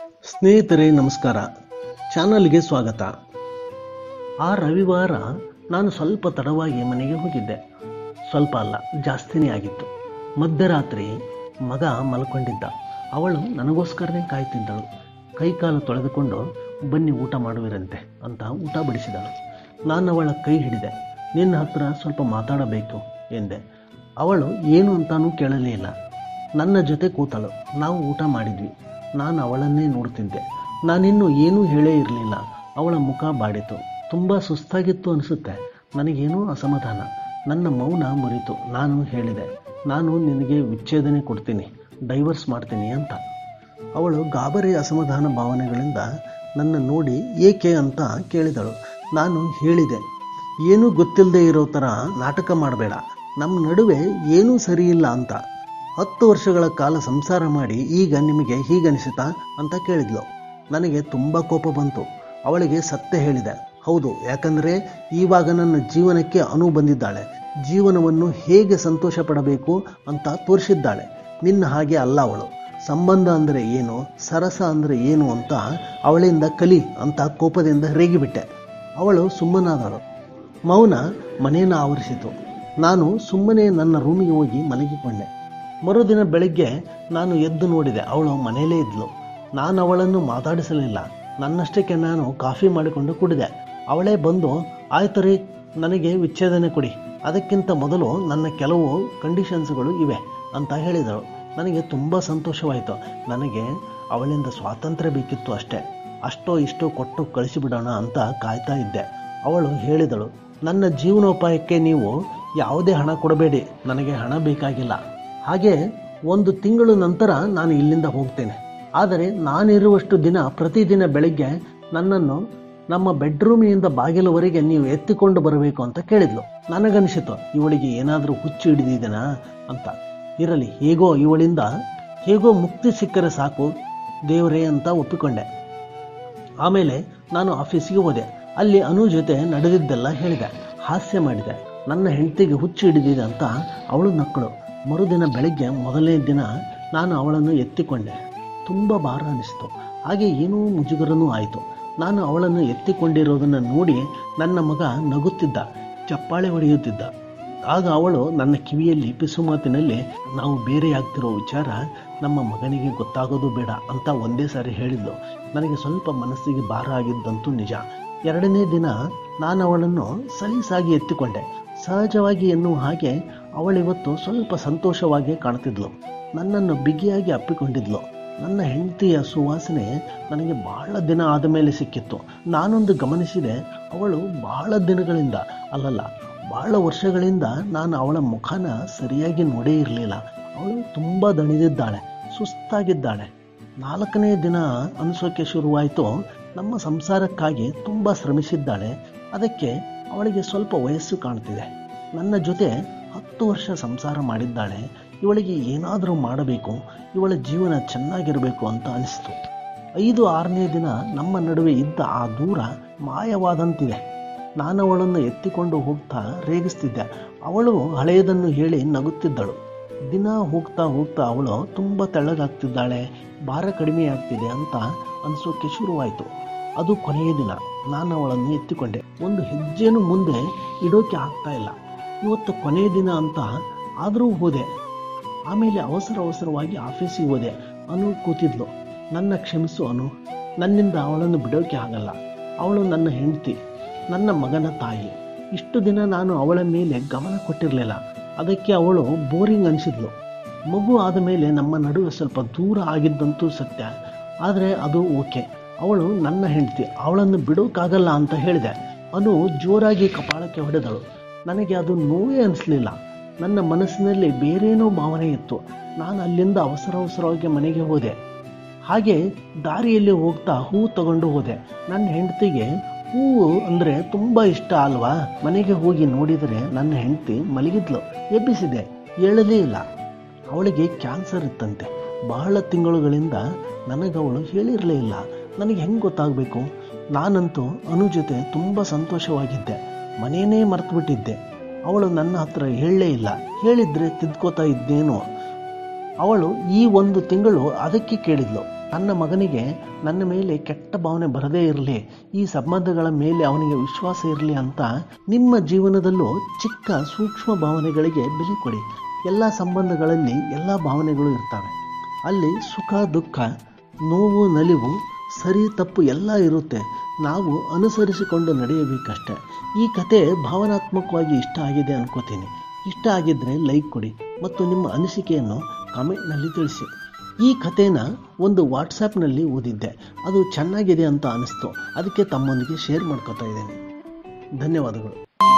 ಸ್ನೇಹಿತರೆ ನಮಸ್ಕಾರ, ಚಾನಲ್ಗೆ ಸ್ವಾಗತ. ಆ ರವಿವಾರ ನಾನು ಸ್ವಲ್ಪ ತಡವಾಗಿ ಮನೆಗೆ ಹೋಗಿದ್ದೆ. ಸ್ವಲ್ಪ ಅಲ್ಲ, ಜಾಸ್ತಿನೇ ಆಗಿತ್ತು. ಮಧ್ಯರಾತ್ರಿ ಮಗ ಮಲ್ಕೊಂಡಿದ್ದ. ಅವಳು ನನಗೋಸ್ಕರನೇ ಕಾಯ್ತಿದ್ದಳು. ಕೈಕಾಲು ತೊಳೆದುಕೊಂಡು ಬನ್ನಿ ಊಟ ಮಾಡುವಿರಂತೆ ಅಂತ ಊಟ ಬಡಿಸಿದಳು. ನಾನು ಅವಳ ಕೈ ಹಿಡಿದೆ. ನಿನ್ನ ಹತ್ರ ಸ್ವಲ್ಪ ಮಾತಾಡಬೇಕು ಎಂದೆ. ಅವಳು ಏನು ಅಂತಾನೂ ಕೇಳಲೇ ಇಲ್ಲ. ನನ್ನ ಜೊತೆ ಕೂತಳು. ನಾವು ಊಟ ಮಾಡಿದ್ವಿ. ನಾನು ಅವಳನ್ನೇ ನೋಡ್ತಿದ್ದೆ. ನಾನಿನ್ನೂ ಏನೂ ಹೇಳೇ ಇರಲಿಲ್ಲ. ಅವಳ ಮುಖ ಬಾಡಿತು. ತುಂಬ ಸುಸ್ತಾಗಿತ್ತು ಅನಿಸುತ್ತೆ. ನನಗೇನೂ ಅಸಮಾಧಾನ. ನನ್ನ ಮೌನ ಮುರಿತು. ನಾನು ಹೇಳಿದೆ, ನಾನು ನಿನಗೆ ವಿಚ್ಛೇದನೆ ಕೊಡ್ತೀನಿ, ಡೈವರ್ಸ್ ಮಾಡ್ತೀನಿ ಅಂತ. ಅವಳು ಗಾಬರಿ ಅಸಮಾಧಾನ ಭಾವನೆಗಳಿಂದ ನನ್ನ ನೋಡಿ ಏಕೆ ಅಂತ ಕೇಳಿದಳು. ನಾನು ಹೇಳಿದೆ, ಏನೂ ಗೊತ್ತಿಲ್ಲದೆ ಇರೋ ಥರ ನಾಟಕ ಮಾಡಬೇಡ, ನಮ್ಮ ನಡುವೆ ಏನೂ ಸರಿಯಿಲ್ಲ ಅಂತ. 10 ವರ್ಷಗಳ ಕಾಲ ಸಂಸಾರ ಮಾಡಿ ಈಗ ನಿಮಗೆ ಹೀಗನಿಸಿತಾ ಅಂತ ಕೇಳಿದ್ಲು. ನನಗೆ ತುಂಬ ಕೋಪ ಬಂತು. ಅವಳಿಗೆ ಸತ್ಯ ಹೇಳಿದೆ. ಹೌದು, ಯಾಕಂದರೆ ಇವಾಗ ನನ್ನ ಜೀವನಕ್ಕೆ ಅನು ಬಂದಿದ್ದಾಳೆ. ಜೀವನವನ್ನು ಹೇಗೆ ಸಂತೋಷ ಪಡಬೇಕು ಅಂತ ತೋರಿಸಿದ್ದಾಳೆ. ನಿನ್ನ ಹಾಗೆ ಅಲ್ಲ ಅವಳು. ಸಂಬಂಧ ಅಂದರೆ ಏನು, ಸರಸ ಅಂದರೆ ಏನು ಅಂತ ಅವಳಿಂದ ಕಲಿ ಅಂತ ಕೋಪದಿಂದ ರೇಗಿಬಿಟ್ಟೆ. ಅವಳು ಸುಮ್ಮನಾದಳು. ಮೌನ ಮನೆಯನ್ನು ಆವರಿಸಿತು. ನಾನು ಸುಮ್ಮನೆ ನನ್ನ ರೂಮಿಗೆ ಹೋಗಿ ಮಲಗಿಕೊಂಡೆ. ಮರುದಿನ ಬೆಳಗ್ಗೆ ನಾನು ಎದ್ದು ನೋಡಿದೆ. ಅವಳು ಮನೆಯಲ್ಲೇ ಇದ್ಲು. ನಾನು ಅವಳನ್ನು ಮಾತಾಡಿಸಲಿಲ್ಲ. ನನ್ನಷ್ಟಕ್ಕೆ ನಾನು ಕಾಫಿ ಮಾಡಿಕೊಂಡು ಕುಡಿದೆ. ಅವಳೇ ಬಂದು, ಆಯ್ತು ರೀ, ನನಗೆ ವಿಚ್ಛೇದನೆ ಕೊಡಿ, ಅದಕ್ಕಿಂತ ಮೊದಲು ನನ್ನ ಕೆಲವು ಕಂಡೀಷನ್ಸ್ಗಳು ಇವೆ ಅಂತ ಹೇಳಿದಳು. ನನಗೆ ತುಂಬ ಸಂತೋಷವಾಯಿತು. ನನಗೆ ಅವಳಿಂದ ಸ್ವಾತಂತ್ರ್ಯ ಬೇಕಿತ್ತು ಅಷ್ಟೇ. ಅಷ್ಟೋ ಇಷ್ಟೋ ಕೊಟ್ಟು ಕಳಿಸಿಬಿಡೋಣ ಅಂತ ಕಾಯ್ತಾ ಇದ್ದೆ. ಅವಳು ಹೇಳಿದಳು, ನನ್ನ ಜೀವನೋಪಾಯಕ್ಕೆ ನೀವು ಯಾವುದೇ ಹಣ ಕೊಡಬೇಡಿ, ನನಗೆ ಹಣ ಬೇಕಾಗಿಲ್ಲ. ಹಾಗೆ 1 ತಿಂಗಳು ನಂತರ ನಾನು ಇಲ್ಲಿಂದ ಹೋಗ್ತೇನೆ. ಆದರೆ ನಾನಿರುವಷ್ಟು ದಿನ ಪ್ರತಿದಿನ ಬೆಳಗ್ಗೆ ನನ್ನನ್ನು ನಮ್ಮ ಬೆಡ್ರೂಮಿನಿಂದ ಬಾಗಿಲುವರೆಗೆ ನೀವು ಎತ್ತಿಕೊಂಡು ಬರಬೇಕು ಅಂತ ಕೇಳಿದ್ಲು. ನನಗನಿಸಿತು, ಇವಳಿಗೆ ಏನಾದರೂ ಹುಚ್ಚು ಹಿಡಿದಿದೆನಾ ಅಂತ. ಇರಲಿ, ಇವಳಿಂದ ಹೇಗೋ ಮುಕ್ತಿ ಸಿಕ್ಕರೆ ಸಾಕು ದೇವರೇ ಅಂತ ಒಪ್ಪಿಕೊಂಡೆ. ಆಮೇಲೆ ನಾನು ಆಫೀಸಿಗೆ ಹೋದೆ. ಅಲ್ಲಿ ಅನು ಜೊತೆ ನಡೆದಿದ್ದೆಲ್ಲ ಹೇಳಿದೆ, ಹಾಸ್ಯ ಮಾಡಿದೆ. ನನ್ನ ಹೆಂಡತಿಗೆ ಹುಚ್ಚು ಹಿಡಿದಿದೆ ಅಂತ ಅವಳು ನಕ್ಕಳು. ಮರುದಿನ ಬೆಳಗ್ಗೆ ಮೊದಲನೇ ದಿನ ನಾನು ಅವಳನ್ನು ಎತ್ತಿಕೊಂಡೆ. ತುಂಬ ಭಾರ ಅನಿಸಿತು. ಹಾಗೆ ಏನೂ ಮುಜುಗರನೂ ಆಯಿತು. ನಾನು ಅವಳನ್ನು ಎತ್ತಿಕೊಂಡಿರೋದನ್ನು ನೋಡಿ ನನ್ನ ಮಗ ನಗುತ್ತಿದ್ದ, ಚಪ್ಪಾಳೆ ಹೊಡೆಯುತ್ತಿದ್ದ. ಆಗ ಅವಳು ನನ್ನ ಕಿವಿಯಲ್ಲಿ ಪಿಸು ಮಾತಿನಲ್ಲಿ, ನಾವು ಬೇರೆಯಾಗ್ತಿರೋ ವಿಚಾರ ನಮ್ಮ ಮಗನಿಗೆ ಗೊತ್ತಾಗೋದು ಬೇಡ ಅಂತ ಒಂದೇ ಸಾರಿ ಹೇಳಿದ್ಲು. ನನಗೆ ಸ್ವಲ್ಪ ಮನಸ್ಸಿಗೆ ಭಾರ ಆಗಿದ್ದಂತೂ ನಿಜ. 2ನೇ ದಿನ ನಾನು ಅವಳನ್ನು ಸಲೀಸಾಗಿ ಎತ್ತಿಕೊಂಡೆ. ಸಹಜವಾಗಿ ಎನ್ನುವ ಹಾಗೆ ಅವಳಿವತ್ತು ಸ್ವಲ್ಪ ಸಂತೋಷವಾಗಿ ಕಾಣ್ತಿದ್ಲು. ನನ್ನನ್ನು ಬಿಗಿಯಾಗಿ ಅಪ್ಪಿಕೊಂಡಿದ್ಲು. ನನ್ನ ಹೆಂಡತಿಯ ಸುವಾಸನೆ ನನಗೆ ಬಹಳ ದಿನ ಆದ ಮೇಲೆ ಸಿಕ್ಕಿತ್ತು. ನಾನೊಂದು ಗಮನಿಸಿದೆ, ಅವಳು ಬಹಳ ದಿನಗಳಿಂದ ಬಹಳ ವರ್ಷಗಳಿಂದ ನಾನು ಅವಳ ಮುಖನ ಸರಿಯಾಗಿ ನೋಡೇ ಇರಲಿಲ್ಲ. ಅವಳು ತುಂಬ ದಣಿದಿದ್ದಾಳೆ, ಸುಸ್ತಾಗಿದ್ದಾಳೆ. 4ನೇ ದಿನ ಅನಿಸೋಕೆ ಶುರುವಾಯಿತು. ನಮ್ಮ ಸಂಸಾರಕ್ಕಾಗಿ ತುಂಬ ಶ್ರಮಿಸಿದ್ದಾಳೆ. ಅದಕ್ಕೆ ಅವಳಿಗೆ ಸ್ವಲ್ಪ ವಯಸ್ಸು ಕಾಣ್ತಿದೆ. ನನ್ನ ಜೊತೆ 10 ವರ್ಷ ಸಂಸಾರ ಮಾಡಿದ್ದಾಳೆ. ಇವಳಿಗೆ ಏನಾದರೂ ಮಾಡಬೇಕು, ಇವಳ ಜೀವನ ಚೆನ್ನಾಗಿರಬೇಕು ಅಂತ ಅನಿಸ್ತು. 5-6ನೇ ದಿನ ನಮ್ಮ ನಡುವೆ ಇದ್ದ ಆ ದೂರ ಮಾಯವಾದಂತಿದೆ. ನಾನು ಅವಳನ್ನು ಎತ್ತಿಕೊಂಡು ಹೋಗ್ತಾ ರೇಗಿಸ್ತಿದ್ದೆ. ಅವಳು ಹಳೆಯದನ್ನು ಹೇಳಿ ನಗುತ್ತಿದ್ದಳು. ದಿನ ಹೋಗ್ತಾ ಹೋಗ್ತಾ ಅವಳು ತುಂಬ ತೆಳ್ಳಗಾಗ್ತಿದ್ದಾಳೆ, ಭಾರ ಕಡಿಮೆ ಆಗ್ತಿದೆ ಅಂತ ಅನಿಸೋಕೆ ಶುರುವಾಯಿತು. ಅದು ಕೊನೆಯ ದಿನ. ನಾನು ಅವಳನ್ನು ಎತ್ತಿಕೊಂಡೆ. ಒಂದು ಹೆಜ್ಜೆನೂ ಮುಂದೆ ಇಡೋಕೆ ಆಗ್ತಾ ಇಲ್ಲ. ಇವತ್ತು ಕೊನೆಯ ದಿನ ಅಂತ ಆದರೂ ಹೋದೆ. ಆಮೇಲೆ ಅವಸರವಾಗಿ ಆಫೀಸಿಗೆ ಹೋದೆ. ಅನು ಕೂತಿದ್ಲು. ನನ್ನ ಕ್ಷಮಿಸು ಅನು, ನನ್ನಿಂದ ಅವಳನ್ನು ಬಿಡೋಕೆ ಆಗಲ್ಲ. ಅವಳು ನನ್ನ ಹೆಂಡತಿ, ನನ್ನ ಮಗನ ತಾಯಿ. ಇಷ್ಟು ದಿನ ನಾನು ಅವಳ ಮೇಲೆ ಗಮನ ಕೊಟ್ಟಿರಲಿಲ್ಲ. ಅದಕ್ಕೆ ಅವಳು ಬೋರಿಂಗ್ ಅನಿಸಿದ್ಲು. ಮಗು ಆದ ಮೇಲೆ ನಮ್ಮ ನಡುವೆ ಸ್ವಲ್ಪ ದೂರ ಆಗಿದ್ದಂತೂ ಸತ್ಯ. ಆದರೆ ಅದು ಓಕೆ. ಅವಳು ನನ್ನ ಹೆಂಡತಿ, ಅವಳನ್ನು ಬಿಡೋಕ್ಕಾಗಲ್ಲ ಅಂತ ಹೇಳಿದೆ. ಅನು ಜೋರಾಗಿ ಕಪಾಳಕ್ಕೆ ಹೊಡೆದಳು. ನನಗೆ ಅದು ನೋವೇ ಅನಿಸ್ಲಿಲ್ಲ. ನನ್ನ ಮನಸ್ಸಿನಲ್ಲಿ ಬೇರೇನೋ ಭಾವನೆ ಇತ್ತು. ನಾನು ಅಲ್ಲಿಂದ ಅವಸರವಾಗಿ ಮನೆಗೆ ಹೋದೆ. ಹಾಗೆ ದಾರಿಯಲ್ಲಿ ಹೋಗ್ತಾ ಹೂವು ತಗೊಂಡು ಹೋದೆ. ನನ್ನ ಹೆಂಡತಿಗೆ ಹೂವು ಅಂದರೆ ತುಂಬ ಇಷ್ಟ ಅಲ್ವಾ. ಮನೆಗೆ ಹೋಗಿ ನೋಡಿದರೆ ನನ್ನ ಹೆಂಡತಿ ಮಲಗಿದ್ಲು. ಎಬ್ಬಿಸಿದೆ, ಹೇಳಲೇ ಇಲ್ಲ. ಅವಳಿಗೆ ಕ್ಯಾನ್ಸರ್ ಇತ್ತಂತೆ. ಬಹಳ ತಿಂಗಳುಗಳಿಂದ ನನಗವಳು ಹೇಳಿರಲೇ ಇಲ್ಲ. ನನಗೆ ಹೆಂಗೆ ಗೊತ್ತಾಗಬೇಕು? ನಾನಂತೂ ಅನು ಜೊತೆ ತುಂಬ ಸಂತೋಷವಾಗಿದ್ದೆ. ಮನೆಯೇ ಮರೆತುಬಿಟ್ಟಿದ್ದೆ. ಅವಳು ನನ್ನ ಹತ್ರ ಹೇಳಲೇ ಇಲ್ಲ. ಹೇಳಿದರೆ ತಿದ್ಕೋತಾ ಇದ್ದೇನೋ. ಅವಳು ಈ 1 ತಿಂಗಳು ಅದಕ್ಕೆ ಕೇಳಿದ್ಲು, ನನ್ನ ಮಗನಿಗೆ ನನ್ನ ಮೇಲೆ ಕೆಟ್ಟ ಭಾವನೆ ಬರದೇ ಇರಲಿ, ಈ ಸಂಬಂಧಗಳ ಮೇಲೆ ಅವನಿಗೆ ವಿಶ್ವಾಸ ಇರಲಿ ಅಂತ ನಿಮ್ಮ ಜೀವನದಲ್ಲೂ ಚಿಕ್ಕ ಸೂಕ್ಷ್ಮ ಭಾವನೆಗಳಿಗೆ ಬೆಲೆ ಕೊಡಿ. ಎಲ್ಲ ಸಂಬಂಧಗಳಲ್ಲಿ ಎಲ್ಲ ಭಾವನೆಗಳು ಇರ್ತವೆ. ಅಲ್ಲಿ ಸುಖ ದುಃಖ, ನೋವು ನಲಿವು, ಸರಿ ತಪ್ಪು ಎಲ್ಲ ಇರುತ್ತೆ. ನಾವು ಅನುಸರಿಸಿಕೊಂಡು ನಡೆಯಬೇಕಷ್ಟೆ. ಈ ಕತೆ ಭಾವನಾತ್ಮಕವಾಗಿ ಇಷ್ಟ ಆಗಿದೆ ಅನ್ಕೋತೀನಿ. ಇಷ್ಟ ಆಗಿದ್ದರೆ ಲೈಕ್ ಕೊಡಿ ಮತ್ತು ನಿಮ್ಮ ಅನಿಸಿಕೆಯನ್ನು ಕಾಮೆಂಟ್ನಲ್ಲಿ ತಿಳಿಸಿ. ಈ ಕಥೆನ ಒಂದು ವಾಟ್ಸಾಪ್ನಲ್ಲಿ ಓದಿದ್ದೆ, ಅದು ಚೆನ್ನಾಗಿದೆ ಅಂತ ಅನಿಸ್ತು. ಅದಕ್ಕೆ ತಮ್ಮೊಂದಿಗೆ ಶೇರ್ ಮಾಡ್ಕೋತಾ ಇದ್ದೀನಿ. ಧನ್ಯವಾದಗಳು.